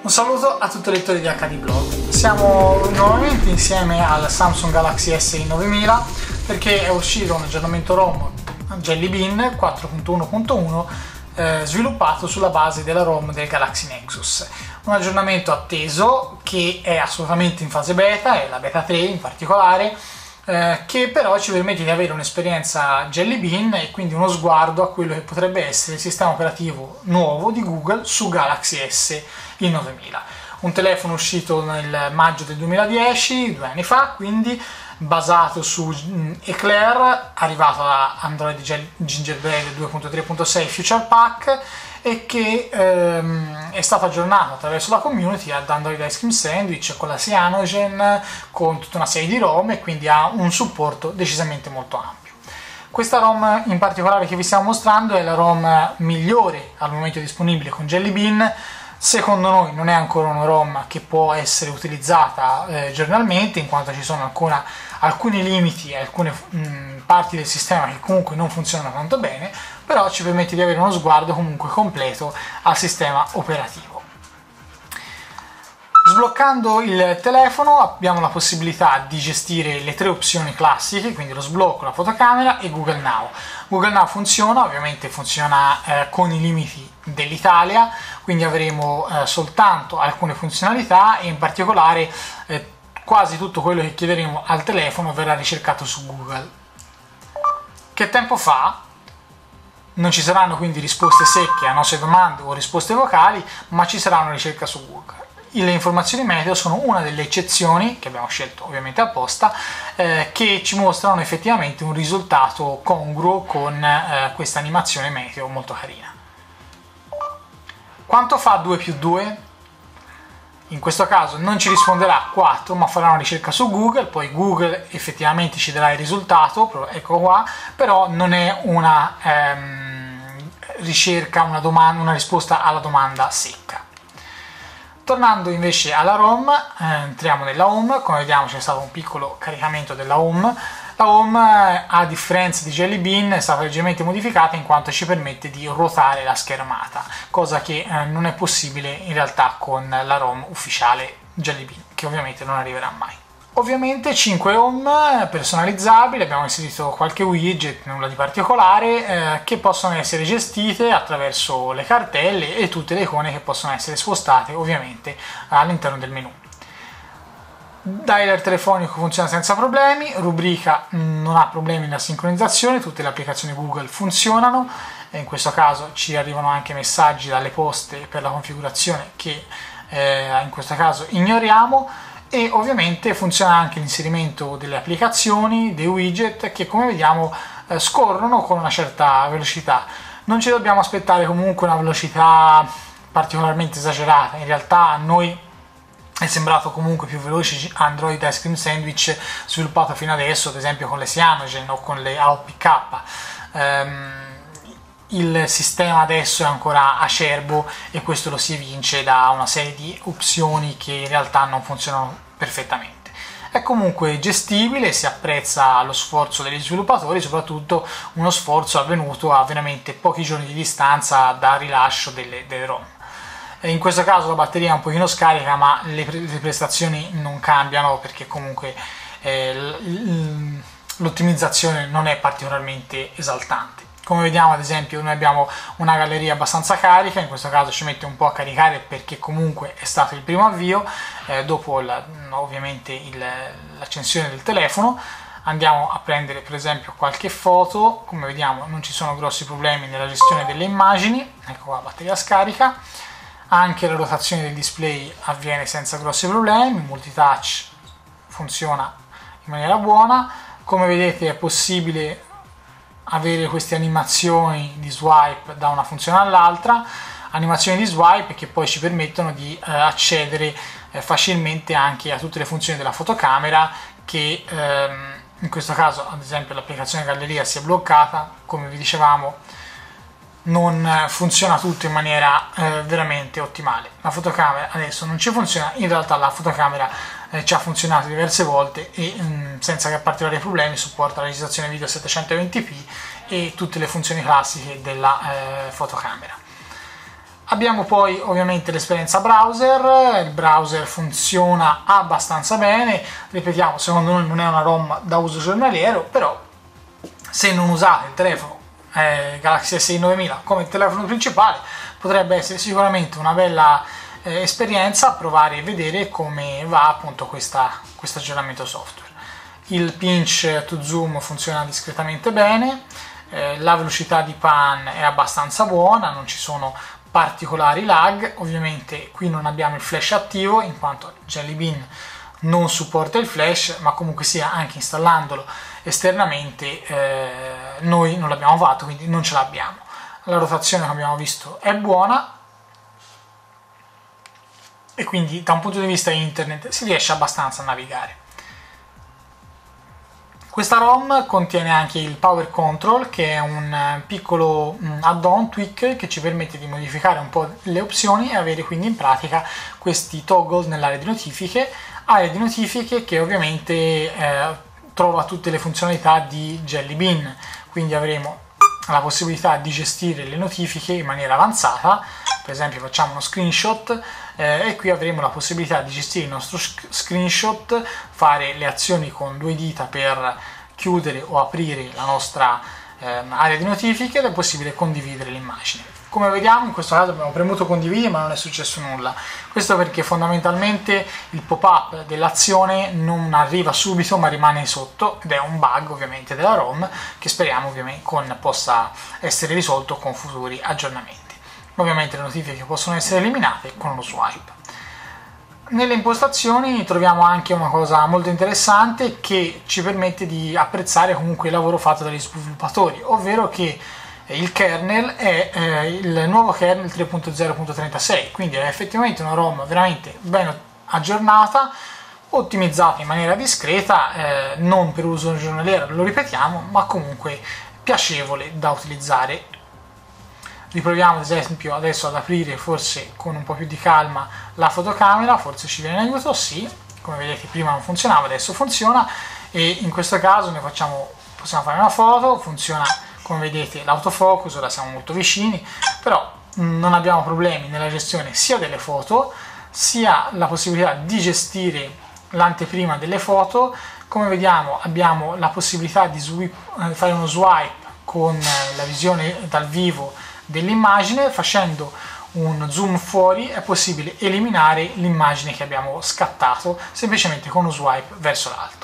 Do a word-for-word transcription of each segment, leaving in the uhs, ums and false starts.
Un saluto a tutti i lettori di acca di Blog. Siamo nuovamente insieme al Samsung Galaxy S I novemila perché è uscito un aggiornamento ROM Jelly Bean quattro punto uno punto uno eh, sviluppato sulla base della ROM del Galaxy Nexus. Un aggiornamento atteso che è assolutamente in fase beta, è la beta tre in particolare, eh, che però ci permette di avere un'esperienza Jelly Bean e quindi uno sguardo a quello che potrebbe essere il sistema operativo nuovo di Google su Galaxy S I novemila. Un telefono uscito nel maggio del duemiladieci, due anni fa, quindi basato su Eclair, arrivato da Android Gingerbread due punto tre punto sei Future Pack e che ehm, è stato aggiornato attraverso la community ad Android Ice Cream Sandwich con la Cyanogen, con tutta una serie di ROM e quindi ha un supporto decisamente molto ampio. Questa ROM in particolare che vi stiamo mostrando è la ROM migliore al momento disponibile con Jelly Bean. Secondo noi non è ancora una ROM che può essere utilizzata eh, giornalmente, in quanto ci sono ancora alcuni limiti e alcune mh, parti del sistema che comunque non funzionano tanto bene, però ci permette di avere uno sguardo comunque completo al sistema operativo. Sbloccando il telefono abbiamo la possibilità di gestire le tre opzioni classiche, quindi lo sblocco, la fotocamera e Google Now. Google Now funziona, ovviamente funziona eh, con i limiti dell'Italia, quindi avremo eh, soltanto alcune funzionalità e in particolare eh, quasi tutto quello che chiederemo al telefono verrà ricercato su Google. Che tempo fa? Non ci saranno quindi risposte secche a nostre domande o risposte vocali, ma ci sarà una ricerca su Google. Le informazioni meteo sono una delle eccezioni, che abbiamo scelto ovviamente apposta, eh, che ci mostrano effettivamente un risultato congruo con eh, questa animazione meteo molto carina. Quanto fa due più due? In questo caso non ci risponderà quattro, ma farà una ricerca su Google, poi Google effettivamente ci darà il risultato, ecco qua, però non è una ehm, ricerca, una, domanda, una risposta alla domanda secca. Tornando invece alla ROM, eh, entriamo nella Home. Come vediamo c'è stato un piccolo caricamento della Home. La Home, a differenza di Jelly Bean, è stata leggermente modificata in quanto ci permette di ruotare la schermata, cosa che eh, non è possibile in realtà con la ROM ufficiale Jelly Bean, che ovviamente non arriverà mai. Ovviamente cinque home personalizzabili, abbiamo inserito qualche widget, nulla di particolare, eh, che possono essere gestite attraverso le cartelle e tutte le icone che possono essere spostate ovviamente all'interno del menu. Dialer telefonico funziona senza problemi, rubrica non ha problemi nella sincronizzazione, tutte le applicazioni Google funzionano, e in questo caso ci arrivano anche messaggi dalle poste per la configurazione che eh, in questo caso ignoriamo. E ovviamente funziona anche l'inserimento delle applicazioni, dei widget che come vediamo eh, scorrono con una certa velocità. Non ci dobbiamo aspettare comunque una velocità particolarmente esagerata, in realtà a noi è sembrato comunque più veloce Android Ice Cream Sandwich sviluppato fino adesso, ad esempio con le Cyanogen o con le A O P K. Um, il sistema adesso è ancora acerbo e questo lo si evince da una serie di opzioni che in realtà non funzionano perfettamente. È comunque gestibile, si apprezza lo sforzo degli sviluppatori, soprattutto uno sforzo avvenuto a veramente pochi giorni di distanza dal rilascio delle, delle ROM. In questo caso la batteria è un pochino scarica, ma le, pre le prestazioni non cambiano perché comunque eh, l'ottimizzazione non è particolarmente esaltante. Come vediamo, ad esempio, noi abbiamo una galleria abbastanza carica, in questo caso ci mette un po' a caricare perché comunque è stato il primo avvio, eh, dopo la, ovviamente l'accensione del telefono. Andiamo a prendere per esempio qualche foto, come vediamo non ci sono grossi problemi nella gestione delle immagini, ecco qua la batteria scarica, anche la rotazione del display avviene senza grossi problemi, il multitouch funziona in maniera buona, come vedete è possibile avere queste animazioni di swipe da una funzione all'altra, animazioni di swipe che poi ci permettono di eh, accedere eh, facilmente anche a tutte le funzioni della fotocamera che ehm, in questo caso ad esempio l'applicazione galleria si è bloccata, come vi dicevamo non funziona tutto in maniera eh, veramente ottimale. La fotocamera adesso non ci funziona, in realtà la fotocamera eh, ci ha funzionato diverse volte e mh, senza particolari problemi supporta la registrazione video settecentoventi p e tutte le funzioni classiche della eh, fotocamera. Abbiamo poi ovviamente l'esperienza browser, il browser funziona abbastanza bene, ripetiamo, secondo noi non è una ROM da uso giornaliero, però se non usate il telefono eh, Galaxy S I novemila come telefono principale potrebbe essere sicuramente una bella eh, esperienza provare e vedere come va appunto questo aggiornamento software. Il pinch to zoom funziona discretamente bene, eh, la velocità di pan è abbastanza buona, non ci sono particolari lag. Ovviamente qui non abbiamo il flash attivo in quanto Jelly Bean non supporta il flash, ma comunque sia anche installandolo esternamente eh, noi non l'abbiamo fatto, quindi non ce l'abbiamo. La rotazione, come abbiamo visto, è buona e quindi da un punto di vista internet si riesce abbastanza a navigare. Questa ROM contiene anche il Power Control, che è un piccolo add-on tweak che ci permette di modificare un po' le opzioni e avere quindi in pratica questi toggle nell'area di notifiche, area di notifiche che ovviamente eh, trova tutte le funzionalità di Jelly Bean, quindi avremo la possibilità di gestire le notifiche in maniera avanzata. Per esempio facciamo uno screenshot eh, e qui avremo la possibilità di gestire il nostro screenshot, fare le azioni con due dita per chiudere o aprire la nostra eh, area di notifiche ed è possibile condividere l'immagine. Come vediamo in questo caso abbiamo premuto condividi ma non è successo nulla, questo perché fondamentalmente il pop-up dell'azione non arriva subito ma rimane sotto ed è un bug ovviamente della ROM che speriamo ovviamente con, possa essere risolto con futuri aggiornamenti. Ovviamente le notifiche possono essere eliminate con lo swipe. Nelle impostazioni troviamo anche una cosa molto interessante che ci permette di apprezzare comunque il lavoro fatto dagli sviluppatori, ovvero che il kernel è eh, il nuovo kernel tre punto zero punto trentasei, quindi è effettivamente una ROM veramente ben aggiornata, ottimizzata in maniera discreta, eh, non per uso giornaliero, lo ripetiamo, ma comunque piacevole da utilizzare. Riproviamo ad esempio adesso ad aprire forse con un po' più di calma la fotocamera, forse ci viene in aiuto, sì, come vedete prima non funzionava, adesso funziona e in questo caso noi facciamo, possiamo fare una foto, funziona come vedete l'autofocus, ora siamo molto vicini, però non abbiamo problemi nella gestione sia delle foto, sia la possibilità di gestire l'anteprima delle foto. Come vediamo abbiamo la possibilità di swipe, fare uno swipe con la visione dal vivo dell'immagine, facendo un zoom fuori è possibile eliminare l'immagine che abbiamo scattato semplicemente con uno swipe verso l'alto.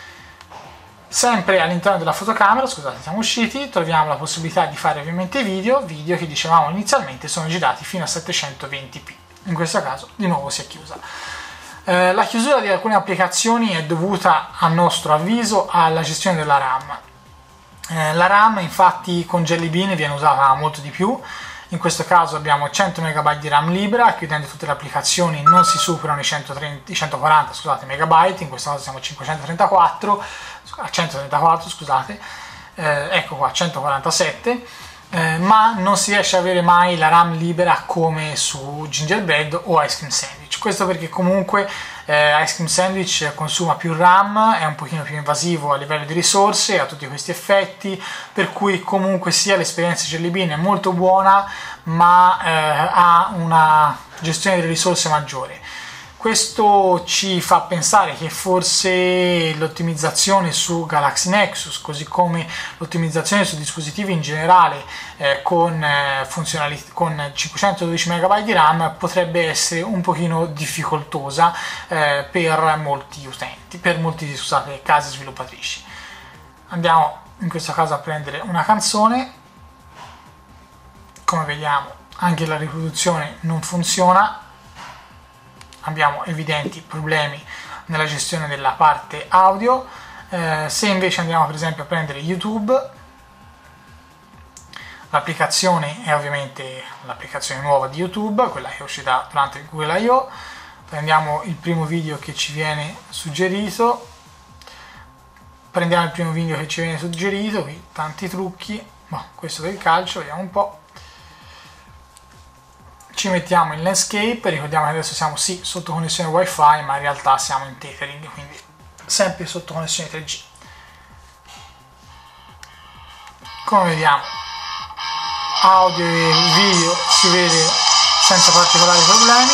Sempre all'interno della fotocamera, scusate siamo usciti, troviamo la possibilità di fare ovviamente video, video che dicevamo inizialmente sono girati fino a settecentoventi p, in questo caso di nuovo si è chiusa. Eh, la chiusura di alcune applicazioni è dovuta a nostro avviso alla gestione della RAM. Eh, la RAM infatti con Jelly Bean viene usata molto di più, in questo caso abbiamo cento megabyte di RAM libera, chiudendo tutte le applicazioni non si superano i, centotrenta, i centoquaranta scusate, megabyte, in questo caso siamo a cinquecentotrentaquattro, a centotrentaquattro scusate, eh, ecco qua centoquarantasette, eh, ma non si riesce ad avere mai la RAM libera come su Gingerbread o Ice Cream Sandwich. Questo perché comunque eh, Ice Cream Sandwich consuma più RAM, è un pochino più invasivo a livello di risorse, ha tutti questi effetti, per cui comunque sia l'esperienza Jelly Bean è molto buona, ma eh, ha una gestione delle risorse maggiore. Questo ci fa pensare che forse l'ottimizzazione su Galaxy Nexus, così come l'ottimizzazione su dispositivi in generale eh, con, eh, con cinquecentododici megabyte di RAM potrebbe essere un pochino difficoltosa eh, per molti utenti, per molti scusate, case sviluppatrici. Andiamo in questo caso a prendere una canzone, come vediamo anche la riproduzione non funziona, abbiamo evidenti problemi nella gestione della parte audio. Eh, se invece andiamo per esempio a prendere YouTube, l'applicazione è ovviamente l'applicazione nuova di YouTube, quella che è uscita durante il Google I O. Prendiamo il primo video che ci viene suggerito, prendiamo il primo video che ci viene suggerito, qui tanti trucchi, boh, questo del calcio, vediamo un po'. Ci mettiamo in landscape, ricordiamo che adesso siamo sì sotto connessione wifi ma in realtà siamo in tethering, quindi sempre sotto connessione tre G. Come vediamo audio e video si vede senza particolari problemi.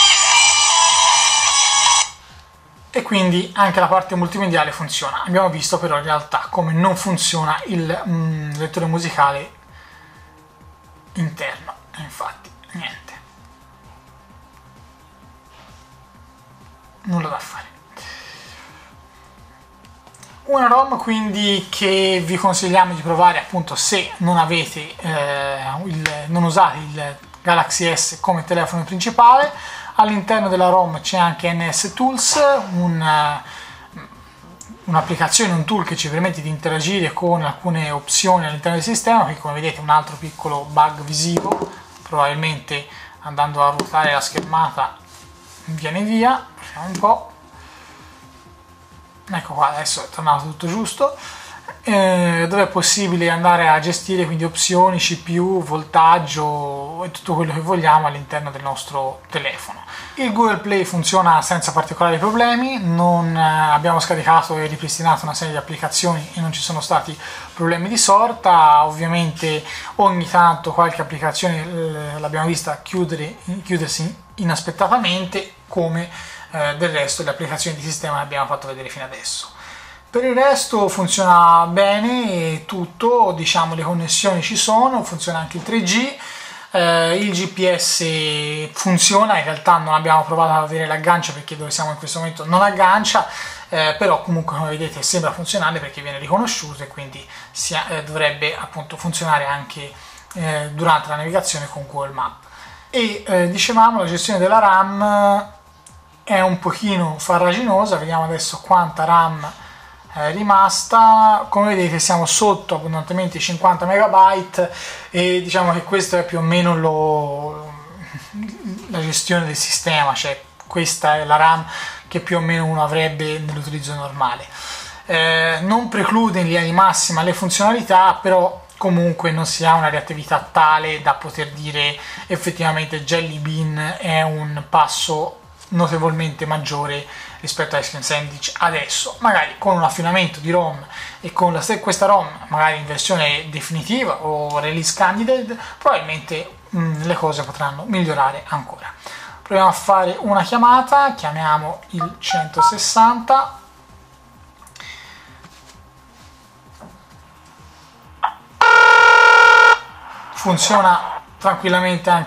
E quindi anche la parte multimediale funziona. Abbiamo visto però in realtà come non funziona il mm, lettore musicale interno, infatti niente, nulla da fare. Una ROM quindi che vi consigliamo di provare appunto se non avete eh, il, non usate il Galaxy S come telefono principale. All'interno della ROM c'è anche N S Tools, un, un'applicazione, un tool che ci permette di interagire con alcune opzioni all'interno del sistema, che come vedete è un altro piccolo bug visivo, probabilmente andando a ruotare la schermata viene via. Proviamo un po'. Ecco qua, adesso è tornato tutto giusto. Eh, dove è possibile andare a gestire quindi opzioni, C P U, voltaggio e tutto quello che vogliamo all'interno del nostro telefono. Il Google Play funziona senza particolari problemi, non eh, abbiamo scaricato e ripristinato una serie di applicazioni e non ci sono stati problemi di sorta. Ovviamente ogni tanto qualche applicazione eh, l'abbiamo vista chiudere, chiudersi inaspettatamente, come eh, del resto le applicazioni di sistema che abbiamo fatto vedere fino adesso. Per il resto funziona bene tutto, diciamo le connessioni ci sono, funziona anche il tre G, eh, il G P S funziona, in realtà non abbiamo provato ad avere l'aggancio perché dove siamo in questo momento non aggancia, eh, però comunque come vedete sembra funzionale perché viene riconosciuto e quindi si, eh, dovrebbe appunto funzionare anche eh, durante la navigazione con Google Maps. E eh, dicevamo la gestione della RAM è un pochino farraginosa, vediamo adesso quanta RAM è rimasta. Come vedete siamo sotto abbondantemente i cinquanta megabyte e diciamo che questo è più o meno lo, la gestione del sistema, cioè questa è la RAM che più o meno uno avrebbe nell'utilizzo normale. Eh, non preclude in linea di massima le funzionalità, però comunque non si ha una reattività tale da poter dire effettivamente Jelly Bean è un passo notevolmente maggiore rispetto a Ice Cream Sandwich adesso. Magari con un affinamento di ROM e con la, questa ROM magari in versione definitiva o release candidate probabilmente mh, le cose potranno migliorare ancora. Proviamo a fare una chiamata, chiamiamo il centosessanta. Funziona tranquillamente anche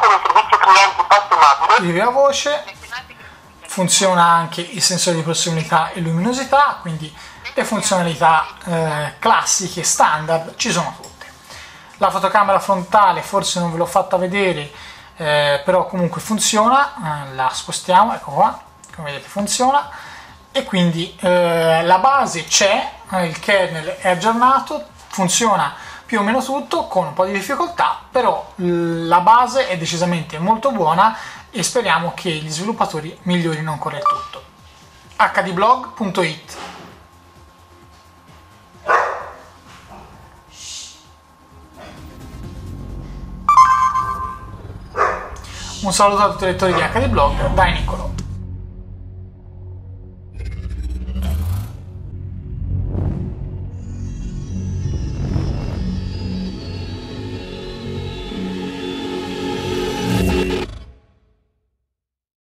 il via voce, funziona anche il sensore di prossimità e luminosità, quindi le funzionalità eh, classiche standard ci sono tutte. La fotocamera frontale forse non ve l'ho fatta vedere, eh, però comunque funziona, eh, la spostiamo, ecco qua, come vedete funziona, e quindi eh, la base c'è, eh, il kernel è aggiornato, funziona più o meno tutto con un po' di difficoltà, però la base è decisamente molto buona e speriamo che gli sviluppatori migliorino ancora il tutto. h d blog punto it. Un saluto a tutti i lettori di H D Blog, da Niccolò.